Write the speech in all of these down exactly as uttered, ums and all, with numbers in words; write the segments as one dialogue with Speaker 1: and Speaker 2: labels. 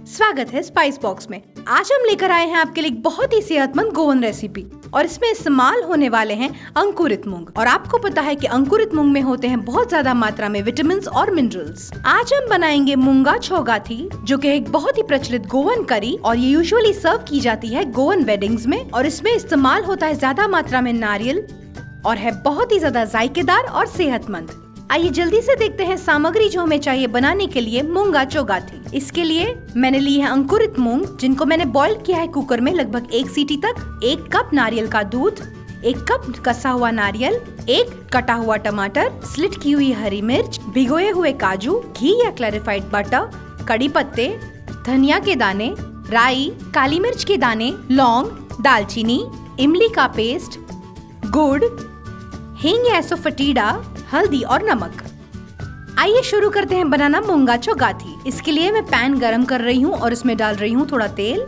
Speaker 1: स्वागत है spice box में। आज हम लेकर आए हैं आपके लिए बहुत ही सेहतमंद गोवन रेसिपी और इसमें इस्तेमाल होने वाले हैं अंकुरित मूंग। और आपको पता है कि अंकुरित मूंग में होते हैं बहुत ज्यादा मात्रा में विटामिन और मिनरल्स। आज हम बनाएंगे मूंगा छोगाथी, जो कि एक बहुत ही प्रचलित गोवन करी और ये यूजुअली सर्व की जाती है गोवन वेडिंग्स में। और इसमें इस्तेमाल होता है ज्यादा मात्रा में नारियल और है बहुत ही ज्यादा जायकेदार और सेहतमंद। आइए जल्दी से देखते हैं सामग्री जो हमें चाहिए बनाने के लिए मूंगा चौगाथी। इसके लिए मैंने ली है अंकुरित मूंग, जिनको मैंने बॉईल किया है कुकर में लगभग एक सीटी तक। एक कप नारियल का दूध, एक कप कसा हुआ नारियल, एक कटा हुआ टमाटर, स्लिट की हुई हरी मिर्च, भिगोए हुए काजू, घी या क्लैरिफाइड बटर, कड़ी पत्ते, धनिया के दाने, राई, काली मिर्च के दाने, लौंग, दालचीनी, इमली का पेस्ट, गुड़, हींग या एसोफेटिडा, हल्दी और नमक। आइए शुरू करते हैं बनाना मूंगा चौगाथी। इसके लिए मैं पैन गरम कर रही हूँ और इसमें डाल रही हूँ थोड़ा तेल।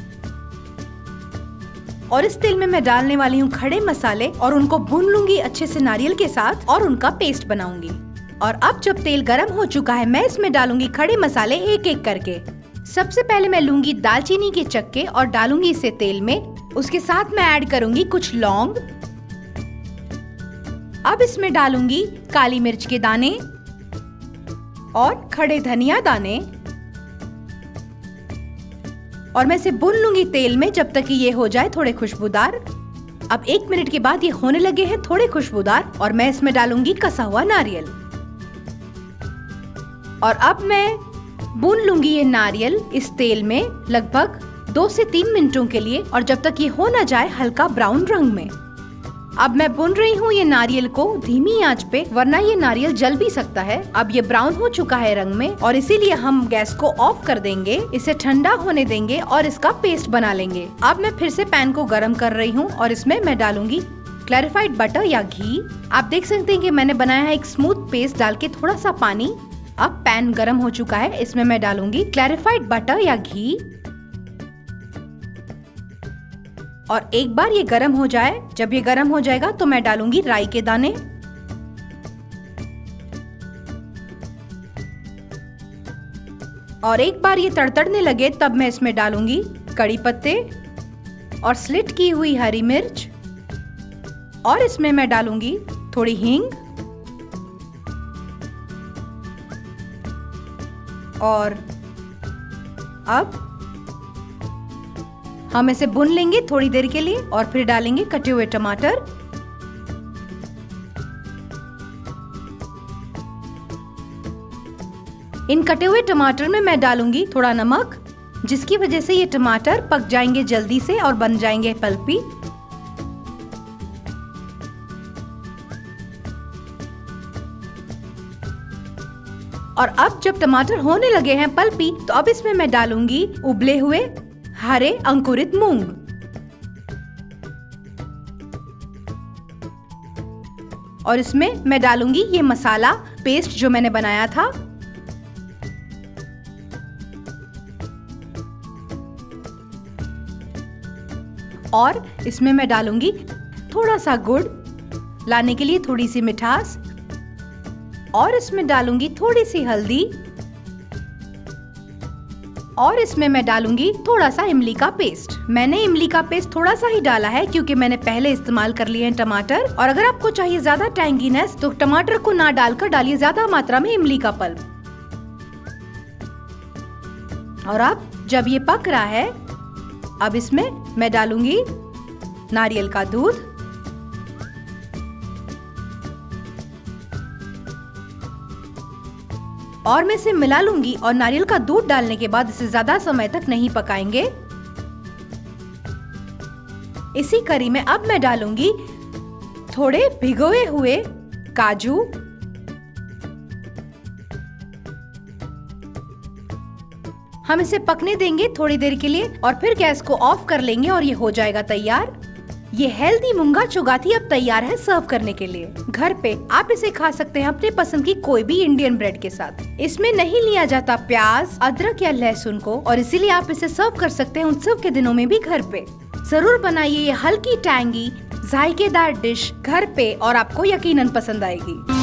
Speaker 1: और इस तेल में मैं डालने वाली हूँ खड़े मसाले और उनको भून लूंगी अच्छे से नारियल के साथ और उनका पेस्ट बनाऊंगी। और अब जब तेल गरम हो चुका है, मैं इसमें डालूंगी खड़े मसाले एक एक करके। सबसे पहले मैं लूंगी दालचीनी के चक्के और डालूंगी इसे तेल में। उसके साथ मैं ऐड करूंगी कुछ लौंग। अब इसमें डालूंगी काली मिर्च के दाने और खड़े धनिया दाने और मैं इसे भून लूंगी तेल में जब तक कि ये हो जाए थोड़े खुशबूदार। अब एक मिनट के बाद ये होने लगे हैं थोड़े खुशबूदार और मैं इसमें डालूंगी कसा हुआ नारियल। और अब मैं भून लूंगी ये नारियल इस तेल में लगभग दो से तीन मिनटों के लिए, और जब तक ये हो ना जाए हल्का ब्राउन रंग में। अब मैं भून रही हूँ ये नारियल को धीमी आंच पे, वरना ये नारियल जल भी सकता है। अब ये ब्राउन हो चुका है रंग में और इसीलिए हम गैस को ऑफ कर देंगे, इसे ठंडा होने देंगे और इसका पेस्ट बना लेंगे। अब मैं फिर से पैन को गरम कर रही हूँ और इसमें मैं डालूंगी क्लैरिफाइड बटर या घी। आप देख सकते हैं कि मैंने बनाया है एक स्मूथ पेस्ट डाल के थोड़ा सा पानी। अब पैन गरम हो चुका है, इसमें मैं डालूंगी क्लैरिफाइड बटर या घी। और एक बार ये गरम हो जाए, जब ये गरम हो जाएगा तो मैं डालूंगी राई के दाने। और एक बार ये तड़तड़ने लगे तब मैं इसमें डालूंगी कड़ी पत्ते और स्लिट की हुई हरी मिर्च। और इसमें मैं डालूंगी थोड़ी हींग। और अब हम इसे भून लेंगे थोड़ी देर के लिए और फिर डालेंगे कटे हुए टमाटर। इन कटे हुए टमाटर में मैं डालूंगी थोड़ा नमक, जिसकी वजह से ये टमाटर पक जाएंगे जल्दी से और बन जाएंगे पल्पी। और अब जब टमाटर होने लगे हैं पल्पी, तो अब इसमें मैं डालूंगी उबले हुए हरे अंकुरित मूंग। और इसमें मैं डालूंगी ये मसाला पेस्ट जो मैंने बनाया था। और इसमें मैं डालूंगी थोड़ा सा गुड़ लाने के लिए थोड़ी सी मिठास। और इसमें डालूंगी थोड़ी सी हल्दी। और इसमें मैं डालूंगी थोड़ा सा इमली का पेस्ट। मैंने इमली का पेस्ट थोड़ा सा ही डाला है क्योंकि मैंने पहले इस्तेमाल कर लिए हैं टमाटर। और अगर आपको चाहिए ज्यादा टैंगीनेस तो टमाटर को ना डालकर डालिए ज्यादा मात्रा में इमली का पल्प। और अब जब ये पक रहा है, अब इसमें मैं डालूंगी नारियल का दूध। और मैं इसे मिला लूंगी और नारियल का दूध डालने के बाद इसे ज्यादा समय तक नहीं पकाएंगे। इसी करी में अब मैं डालूंगी थोड़े भिगोए हुए काजू। हम इसे पकने देंगे थोड़ी देर के लिए और फिर गैस को ऑफ कर लेंगे और ये हो जाएगा तैयार। ये हेल्दी मूंगा चौगाथी अब तैयार है सर्व करने के लिए। घर पे आप इसे खा सकते हैं अपने पसंद की कोई भी इंडियन ब्रेड के साथ। इसमें नहीं लिया जाता प्याज, अदरक या लहसुन को, और इसीलिए आप इसे सर्व कर सकते हैं उत्सव के दिनों में भी घर पे। जरूर बनाइए ये हल्की टैंगी जायकेदार डिश घर पे और आपको यकीनन पसंद आएगी।